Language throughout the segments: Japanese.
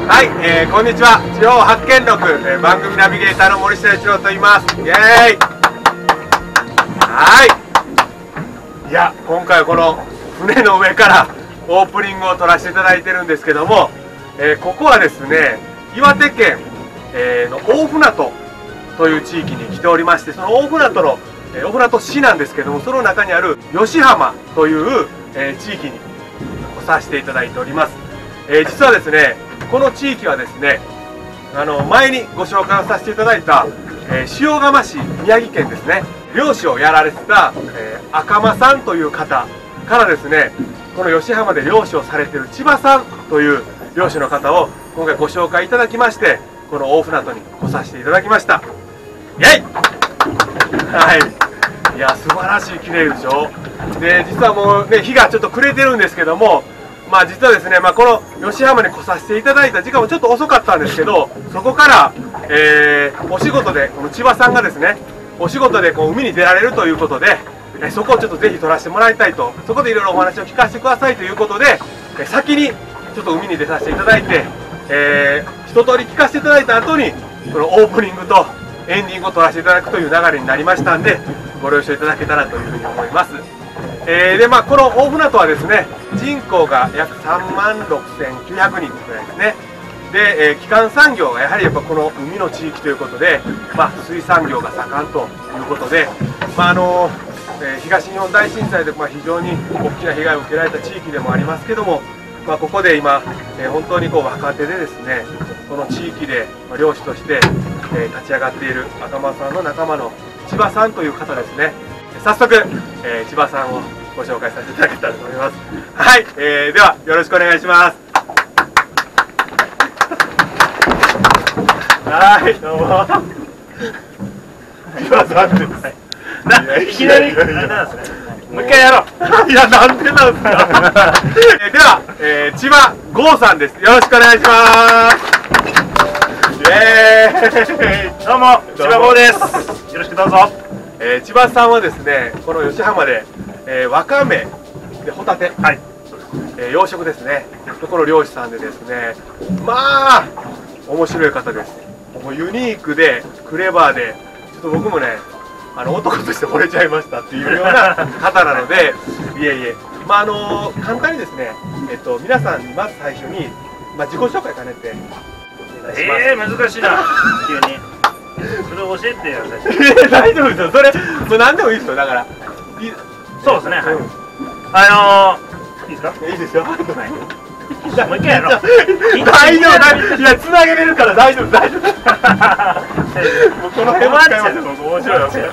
はい、こんにちは。地方発見録、番組ナビゲーターの森下一郎と言います。イエーイ。はい。いや、今回はこの船の上からオープニングを撮らせていただいてるんですけども、ここはですね、岩手県、の大船渡という地域に来ておりまして、その大船渡の、大船渡市なんですけども、その中にある吉浜という、地域に来させていただいております。実はですね、この地域はですね、前にご紹介をさせていただいた、塩釜市、宮城県ですね、漁師をやられてた、赤間さんという方からですね、この吉浜で漁師をされている千葉さんという漁師の方を今回ご紹介いただきまして、この大船渡に来させていただきました。イェイ。はい。いや、素晴らしい、綺麗でしょ。で、実はもうね、日がちょっと暮れてるんですけども、実はですね、この吉浜に来させていただいた時間もちょっと遅かったんですけど、そこから、お仕事でこの千葉さんがですね、お仕事でこう海に出られるということで、そこをちょっとぜひ撮らせてもらいたいと、そこでいろいろお話を聞かせてくださいということで、先にちょっと海に出させていただいて、一通り聞かせていただいた後にこのオープニングとエンディングを撮らせていただくという流れになりましたんで、ご了承いただけたらというふうに思います。でこの大船渡はですね、人口が約3万6900人ぐらいですね。で、基幹産業がやはりこの海の地域ということで、水産業が盛んということで、東日本大震災で非常に大きな被害を受けられた地域でもありますけども、ここで今、本当に若手でですね、この地域で漁師として、立ち上がっている赤間さんの仲間の千葉さんという方ですね。早速、千葉さんをご紹介させていただけたらと思います。はい、ではよろしくお願いします。はい、どうも。千葉さんです。いきなりなんですね。もう一回やろう。いや、なんでなんですか。では、千葉剛さんです。よろしくお願いします。イエーイ。 どうも、千葉剛です。よろしくどうぞ。 千葉さんはですね、この吉浜で、わかめでホタテ、はい、養殖ですね。この漁師さんでですね、面白い方です。もうユニークでクレバーで、ちょっと僕もね、男として惚れちゃいましたっていうような方なので、いえいえ、簡単にですね、皆さんにまず最初に、自己紹介兼ねてお願いします。 難しいな、急に。それ教えてよ、 大丈夫ですよ、それ、もう何でもいいですよ、だから。 そうですね、はい。いいですか？ いいですよ。 もう一回やろう。 大丈夫、いや、つなげれるから大丈夫、大丈夫。もうこの辺は使いますよ、僕、面白いわけ。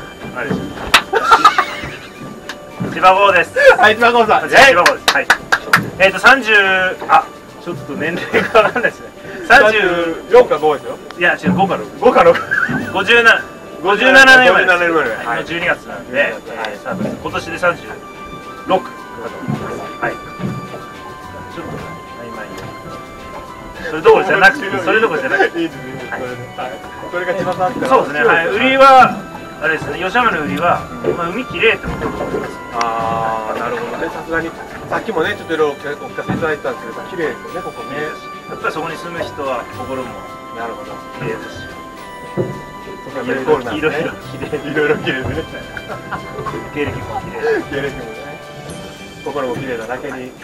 千葉剛です。 はい、千葉剛さん。 千葉剛です。はい。30、ちょっと年齢がわかんないですね。 34か5ですよ。 いや、違う、5か6。 5か6。 57年前です。の12月なんで、今年で36。はい。ちょっと曖昧に。それどころじゃなくて、それどころじゃなくて。いいですね。 それが千葉さん。 そうですね。はい。売りはあれですね。吉浜の売りは、海きれいってことだと思います。 なるほどね。さすがにさっきもね、ちょっといろいろお聞かせいただいたんですけど、綺麗ですよね、ここね。 やっぱりそこに住む人は心もなるほど綺麗ですし。 いろいろ綺麗ですね。 経歴も綺麗。 経歴もね。心も綺麗なだけに。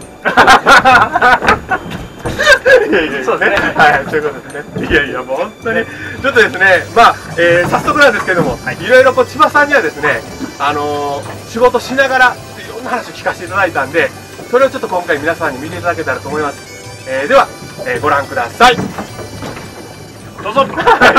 そうですね。はい、そういうことですね。いやいや、もう本当にちょっとですね、早速なんですけども、いろいろ千葉さんにはですね、仕事しながらいろんな話を聞かせていただいたんで、それをちょっと今回皆さんに見ていただけたらと思います。では、ご覧ください。 どうぞ。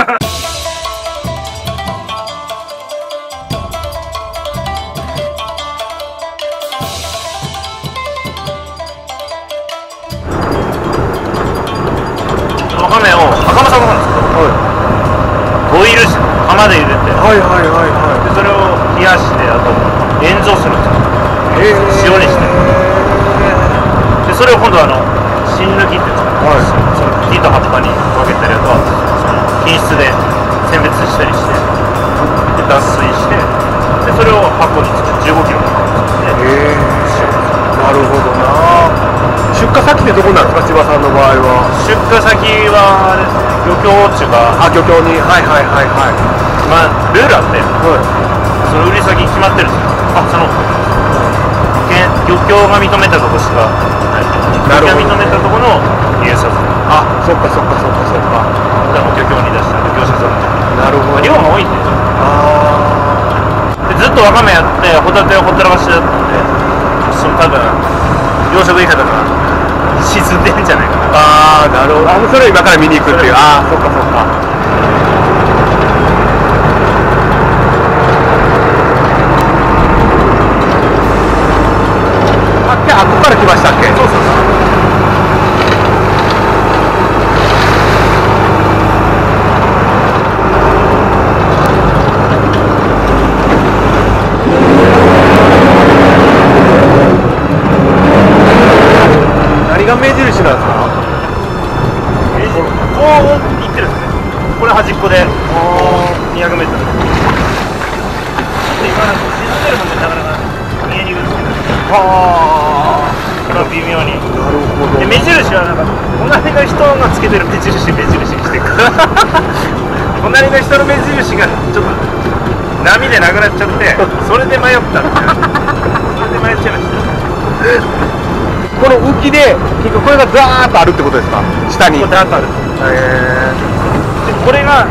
わかめを赤間さんなんですけど、ボイルして釜で茹でて、でそれを冷やして、あと塩蔵するんですよ。塩にして、でそれを今度芯抜きっていうんですか、その茎と葉っぱに分けてるやつはその品質で選別したりして、で脱水して、でそれを箱に15キロかかるんですよね。 なるほどな。出荷先ってどこなんですか、千葉さんの場合は。 出く先はですね、漁協っていうか、 漁協に、はいはいはいはい。 まあルールあって、その売り先決まってるんですよ。その漁協が認めたとこしかない。漁協が認めたとこの入札。 そっかそっかそっかそっか。 でも漁協に出したら業者さん。 なるほど。 量が多いんで。でずっとワカメやってホタテをほったらかしだったんで、その多分養殖いかだから沈んでんじゃないかな。 なるほど。それを今から見に行くっていう。そっかそっか。ここから来ましたっけ？そうそうそう。何が目印なんですか？ こう行ってるんですね。これ端っこで200メートル。で今沈んでるもんでなかなか見えにくいですけど。微妙に。 なるほど。 で目印はなんか隣の人がつけてる目印にしてる隣の人の目印がちょっと波でなくなっちゃってそれで迷ったんですよ。それで迷っちゃいました。 この浮きで結局これがザーッとあるってことですか？下にザーッとある。でこれが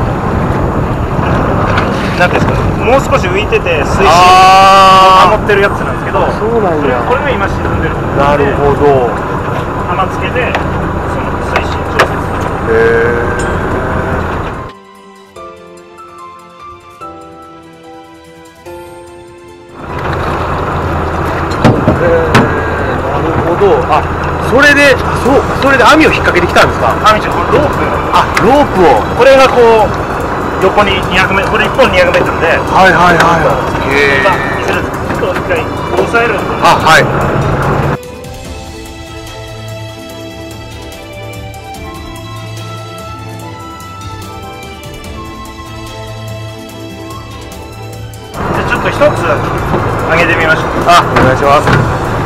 なんていうんですか、もう少し浮いてて水深を保ってるやつなんですけど、 そうなんや。 これが今沈んでる。 なるほど。 浜つけでその水深調節する。 なるほど。それで網を引っ掛けてきたんですか？ 網じゃロープ。 ロープを。 これがこう横に200メートル、これ1本200メートルで。 はいはいはい。 見せるんです。ちょっと一回押さえるんです。 はい。 ちょっと一つ上げてみましょう。 お願いします。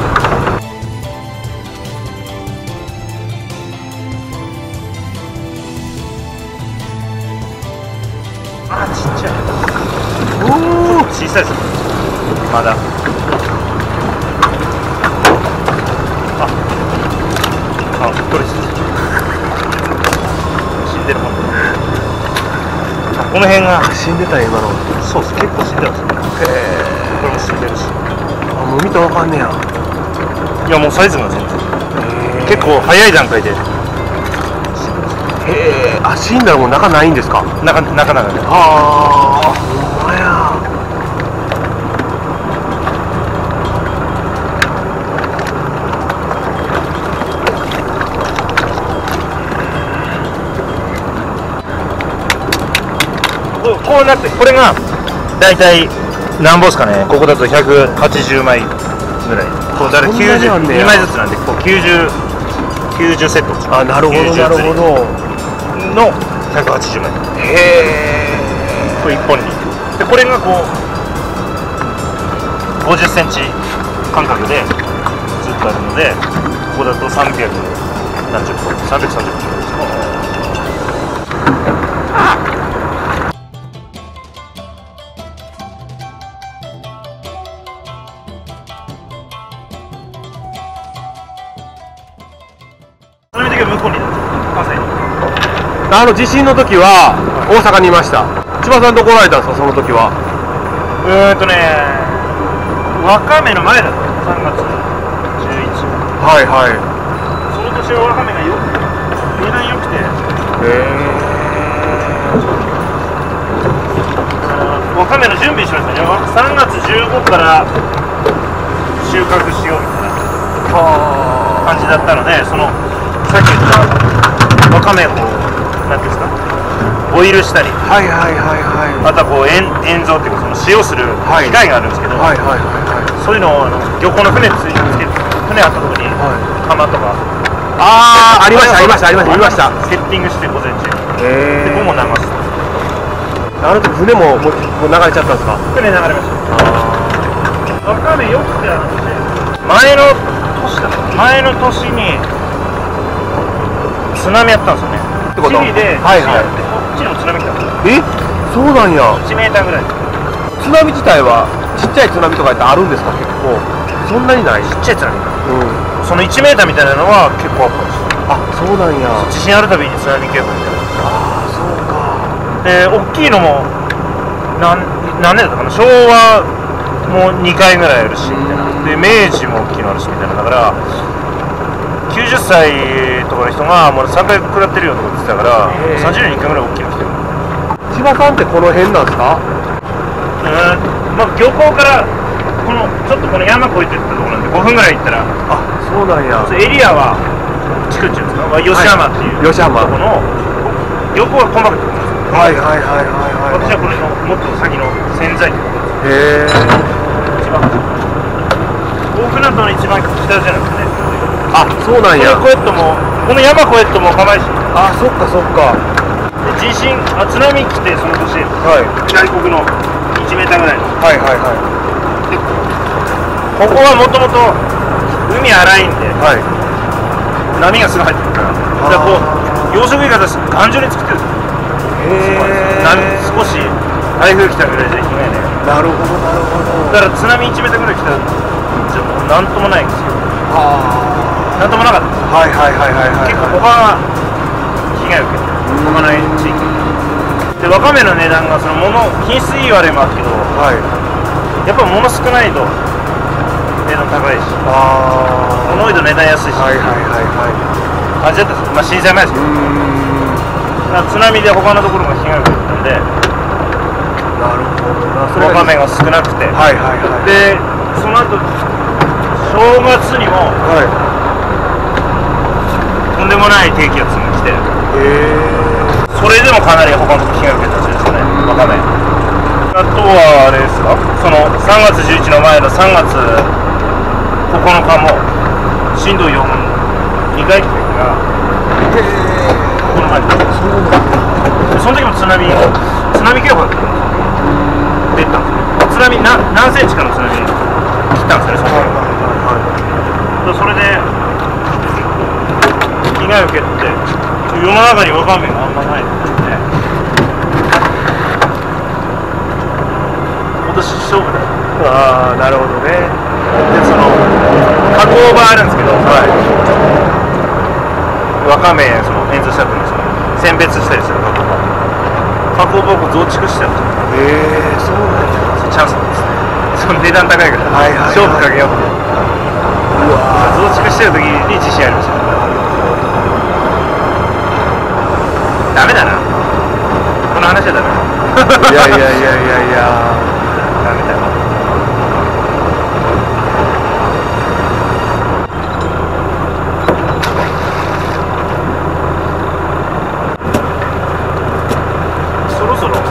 ちっちゃい。小さいです。まだ。これ死んでるもん。この辺が死んでたよ今の。 そうです。結構死んでます。これも死んでるし。 もう見たらわかんねや。 いやもうサイズが全然。結構早い段階で。 死んだらもう中ないんですか？ 中ね。 ほんまや。 こうなって、これがだいたい何本ですかね。ここだと180枚ぐらい。こうだから92枚ずつなんで、こう90セット。 なるほどなるほど。 の180枚。これ1本に。でこれがこう50センチ間隔でずっとあるので、ここだと300何十本、330本です。向こうに関西に。 地震の時は大阪にいました。千葉さんどこられたんですかその時は？ わかめの前だった。3月11。 はいはい。 その年はわかめが値段良くて。わかめの準備しましたね。3月15から収穫しようみたいな感じだったので、そのさっき言ったわかめをなんていうんですか、ボイルしたり、あとはこう塩蔵っていうか、その塩する機械があるんですけど、そういうのを漁港の船につけて、船あったところに釜とかありましたセッティングして午前中で午後流す。 あの時船も流れちゃったんですか？ 船流れました。わかめよくて前の年に津波やったんですよね。 てことチリではいはいこっちにも津波来たんですよ。 そうなんや。 1メーターぐらい。 津波自体はちっちゃい津波とかってあるんですか？結構そんなにない？ ちっちゃい津波。 うん。 その1メーターみたいなのは結構あったんですよ。 あ、そうなんや。 地震あるたびに津波警報みたいな。 ああ、そうか。 で、大きいのも何年だったかな、昭和も2回ぐらいあるしみたいな。で、明治も大きいのあるしみたいな。だから90歳とかの人がもう3回食らってるよとか言ってたから、30年に1回ぐらい大きいの来てる。 千葉さんってこの辺なんですか？ まあ漁港からこのちょっとこの山越えてったところなんで5分ぐらい行ったら。 あ、そうなんや。 エリアは地区っていうんですか、吉山っていう、 吉山。 この漁港はコンパクトなんですよ。 はいはいはいはいはい。 私はこれのもっと先の潜在ってこと。 へえ。 一番大船渡の一番北じゃなくてね。 あ、そうなんや。 これ越えっともこの山越えっとも釜石。 あ、そっかそっか。 で地震津波来てその年、 はい。 外国の1メーターぐらいの。 はいはいはい。 でここはもともと海荒いんで、 はい。 波がすぐ入ってくるから。だからこう養殖イカだし頑丈に作ってるんですよ。少し台風来たぐらいじゃいけないね。 なるほどなるほど。 だから津波1メートルぐらい来たらちょっとなんともないんですよ。なんともなかったです。 はいはいはいはいはい。 結構他が被害を受けてる。他の地域でわかめの値段がその品質いい悪いもあるけど、 はい。 やっぱ物少ないと値段高いし、物多いと値段安いし、 はいはいはいはい。 感じだったんですよ。まあ震災前ですけど。津波で他のところが被害を受けてたんで、 なるほどな。 わかめが少なくて、 はいはいはい。 でその後正月にも、 はい、 とんでもない低気圧が来て、それでもかなり他のとこ被害を受けたんですよね、わかめ。あとはあれですか、その3月11の前の3月9日も震度4、2回来てるから、この前にその時も津波警報が出たんですよ。津波何センチかの津波来たんですよね、その時。それで被害を受けて、世の中にわかめがあんまないので、今年勝負だ。 ああ、なるほどね。 でその加工場あるんですけど、わかめその演奏したと思うんですよ。選別したりする加工場を増築してるんですよ。 そうなんや。 チャンスなんですね。その値段高いから、勝負かけようって。増築してる時に自信ありました。ダメだな、この話はダメ。 いやいやいやいやいや、 ダメだな。そろそろ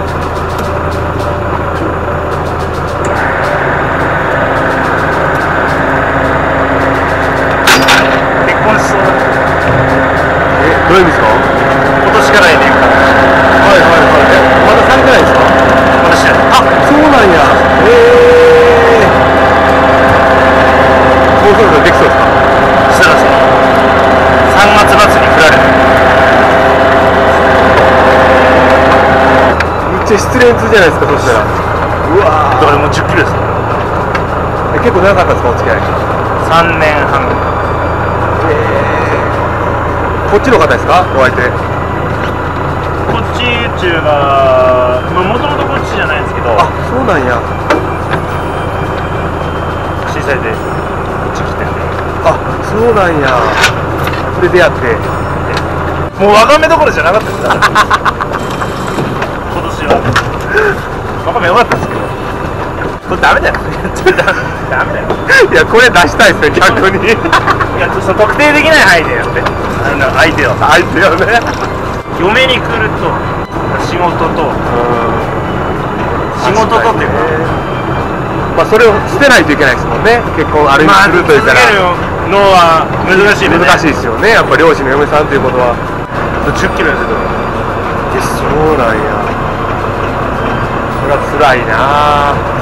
結婚しそうだ。 どういう意味ですか？ 今年から来年から。 はいはいはい。まだされてないですか？ まだしてない。 あ、そうなんや。もうそろそろできそうですか？ したらその3月末に振られる。 めっちゃ失恋痛じゃないですか、そしたら。うわだからもう10キロです。 結構長かったですか、お付き合い。 3年半。 こっちの方ですか、お相手。 こっちっていうが、もともとこっちじゃないんですけど、 あ、そうなんや。 震災でこっち来てんで。 あ、そうなんや。で出会って。 もうわかめどころじゃなかったですから今年はわかめ良かったですけど、これダメだよダメだよ。 いや、これ出したいですね、逆に。 いや、その特定できない範囲でやって相手をね。 嫁に来ると仕事とっていうか、 まあそれを捨てないといけないですもんね、結婚ある意味するというから。 続けるのは難しいね。 難しいですよね、やっぱ漁師の嫁さんということは。 10キロですけど。 そうなんや。それは辛いなぁ。